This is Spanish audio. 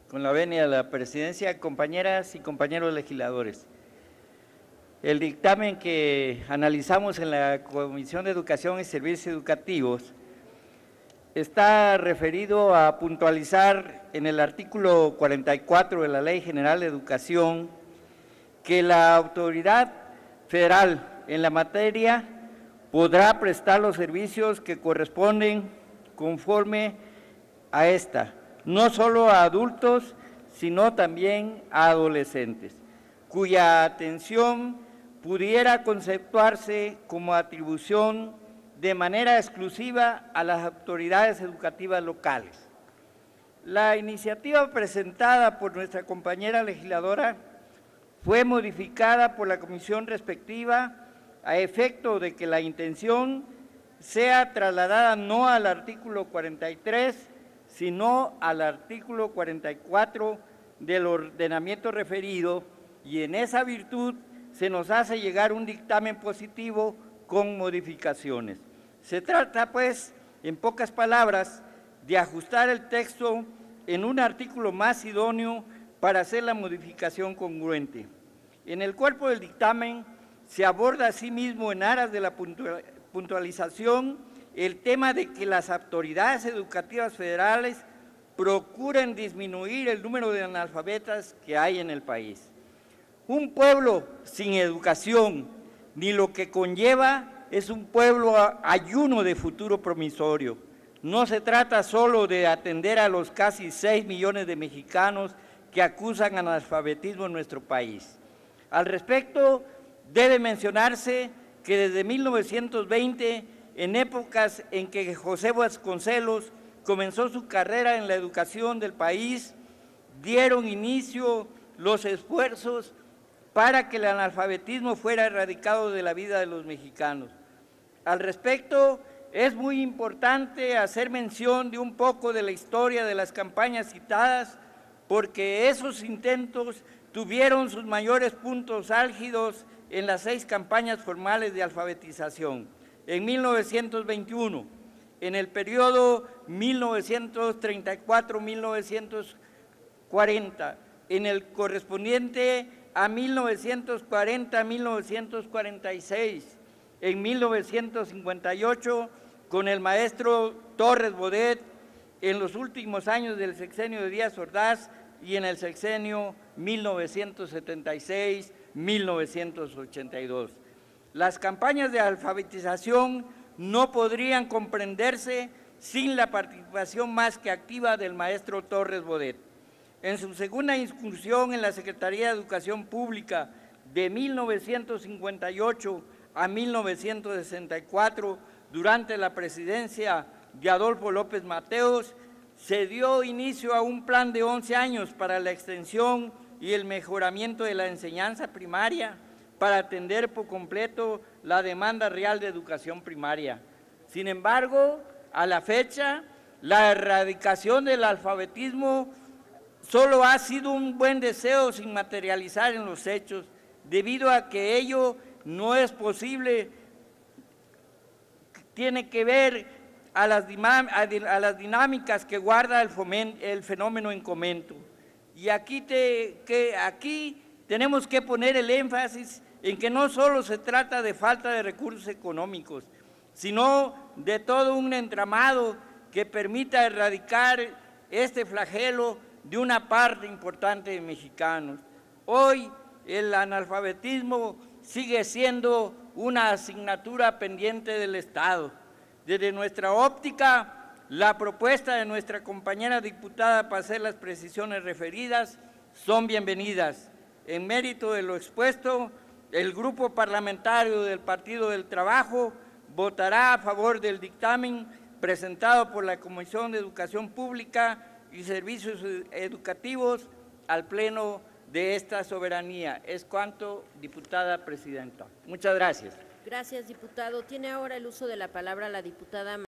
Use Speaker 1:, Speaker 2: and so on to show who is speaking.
Speaker 1: Con la venia de la presidencia, compañeras y compañeros legisladores. El dictamen que analizamos en la Comisión de Educación y Servicios Educativos está referido a puntualizar en el artículo 44 de la Ley General de Educación que la autoridad federal en la materia podrá prestar los servicios que corresponden conforme a esta, no solo a adultos, sino también a adolescentes, cuya atención pudiera conceptuarse como atribución de manera exclusiva a las autoridades educativas locales. La iniciativa presentada por nuestra compañera legisladora fue modificada por la comisión respectiva a efecto de que la intención sea trasladada no al artículo 43, sino al artículo 44 del ordenamiento referido, y en esa virtud se nos hace llegar un dictamen positivo con modificaciones. Se trata, pues, en pocas palabras, de ajustar el texto en un artículo más idóneo para hacer la modificación congruente. En el cuerpo del dictamen se aborda asimismo, en aras de la puntualización, el tema de que las autoridades educativas federales procuren disminuir el número de analfabetas que hay en el país. Un pueblo sin educación, ni lo que conlleva, es un pueblo ayuno de futuro promisorio. No se trata solo de atender a los casi 6 millones de mexicanos que acusan analfabetismo en nuestro país. Al respecto, debe mencionarse que desde 1920, en épocas en que José Vasconcelos comenzó su carrera en la educación del país, dieron inicio los esfuerzos para que el analfabetismo fuera erradicado de la vida de los mexicanos. Al respecto, es muy importante hacer mención de un poco de la historia de las campañas citadas, porque esos intentos tuvieron sus mayores puntos álgidos en las 6 campañas formales de alfabetización. En 1921, en el periodo 1934-1940, en el correspondiente a 1940-1946, en 1958 con el maestro Torres Bodet, en los últimos años del sexenio de Díaz Ordaz y en el sexenio 1976-1982. Las campañas de alfabetización no podrían comprenderse sin la participación más que activa del maestro Torres Bodet. En su segunda incursión en la Secretaría de Educación Pública de 1958 a 1964, durante la presidencia de Adolfo López Mateos, se dio inicio a un plan de 11 años para la extensión y el mejoramiento de la enseñanza primaria, para atender por completo la demanda real de educación primaria. Sin embargo, a la fecha, la erradicación del alfabetismo solo ha sido un buen deseo sin materializar en los hechos, debido a que ello no es posible. Tiene que ver a las dinámicas que guarda el fenómeno en comento. Y aquí tenemos que poner el énfasis en que no solo se trata de falta de recursos económicos, sino de todo un entramado que permita erradicar este flagelo de una parte importante de mexicanos. Hoy el analfabetismo sigue siendo una asignatura pendiente del Estado. Desde nuestra óptica, la propuesta de nuestra compañera diputada para hacer las precisiones referidas son bienvenidas. En mérito de lo expuesto, el Grupo Parlamentario del Partido del Trabajo votará a favor del dictamen presentado por la Comisión de Educación Pública y Servicios Educativos al Pleno de esta soberanía. Es cuanto, diputada presidenta. Muchas gracias.
Speaker 2: Gracias, diputado. Tiene ahora el uso de la palabra la diputada